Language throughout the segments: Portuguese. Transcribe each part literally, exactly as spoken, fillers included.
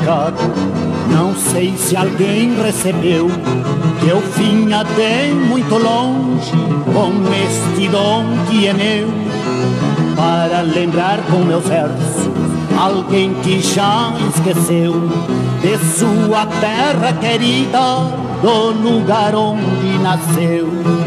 recado, não sei se alguém recebeu, que eu vinha de muito longe com este dom que é meu, para lembrar com meus versos alguém que já esqueceu de sua terra querida, do lugar onde nasceu.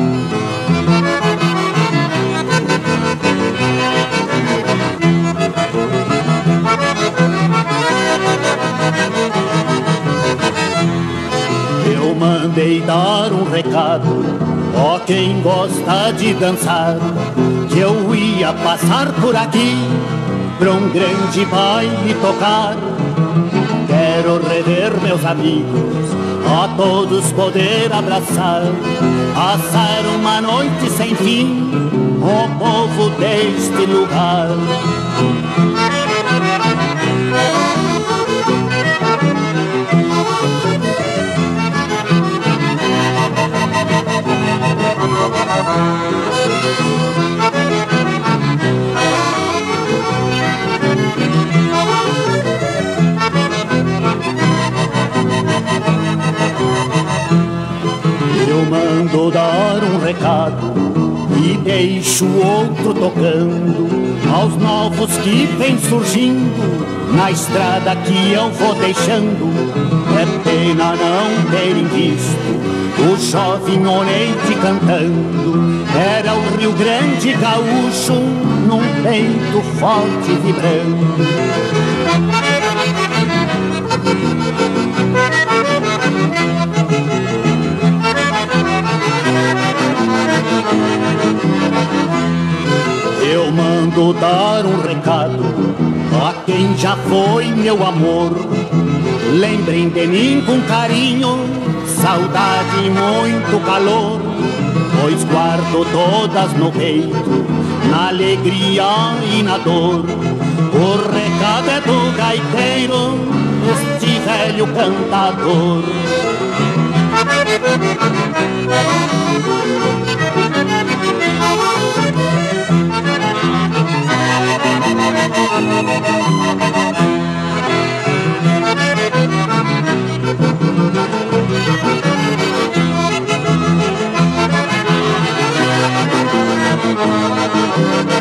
Eu mandei dar um recado, ó quem gosta de dançar, que eu ia passar por aqui pra um grande baile tocar. Quero rever meus amigos, a todos poder abraçar, passar uma noite sem fim, o povo deste lugar. Eu mando dar um recado e deixo outro tocando aos novos que vem surgindo na estrada que eu vou deixando. É pena não terem visto o jovem Oneide cantando. Era o Rio Grande gaúcho num peito forte e vibrando. Eu mando dar um recado a quem já foi meu amor. Lembrem de mim com carinho, saudade e muito calor, pois guardo todas no peito, na alegria e na dor. O recado é do gaiteiro, este velho cantador. Thank you.